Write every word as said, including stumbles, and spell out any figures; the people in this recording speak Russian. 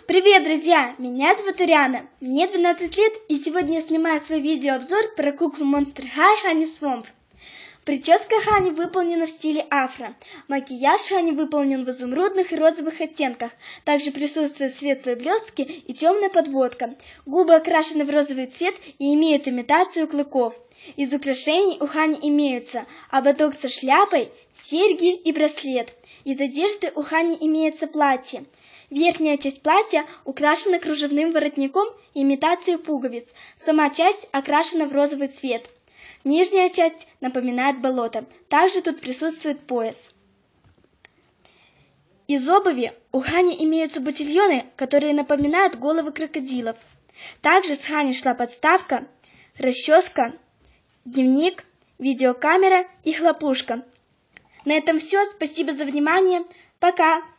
Привет, друзья! Меня зовут Ариана, мне двенадцать лет, и сегодня я снимаю свой видеообзор про куклу Monster High Honey Swamp. Прическа Хани выполнена в стиле афро. Макияж Хани выполнен в изумрудных и розовых оттенках. Также присутствуют светлые блестки и темная подводка. Губы окрашены в розовый цвет и имеют имитацию клыков. Из украшений у Хани имеются ободок со шляпой, серьги и браслет. Из одежды у Хани имеется платье. Верхняя часть платья украшена кружевным воротником и имитацией пуговиц. Сама часть окрашена в розовый цвет. Нижняя часть напоминает болото. Также тут присутствует пояс. Из обуви у Хани имеются ботильоны, которые напоминают головы крокодилов. Также с Хани шла подставка, расческа, дневник, видеокамера и хлопушка. На этом все. Спасибо за внимание. Пока!